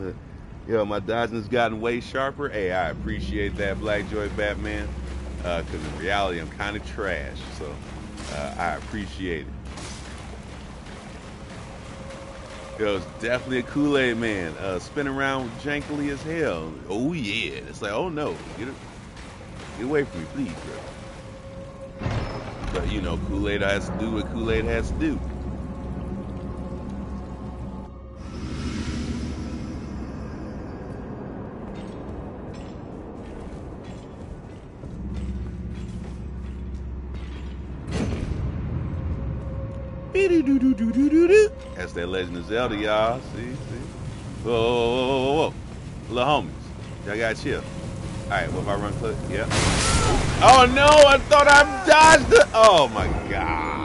Yo, my dodging has gotten way sharper. Hey, I appreciate that, Black Joy Batman. Because in reality, I'm kind of trash. So I appreciate it. Yo, it's definitely a Kool-Aid man. Spin around jankily as hell. Oh, yeah. It's like, oh, no. Get away from me, please, bro. But, you know, Kool-Aid has to do what Kool-Aid has to do. That's that Legend of Zelda, y'all. See? Whoa, whoa, whoa, whoa, whoa. Little homies. Y'all gotta chill. Alright, what if I run close? Yep. Oh no, I thought I dodged it. Oh my god.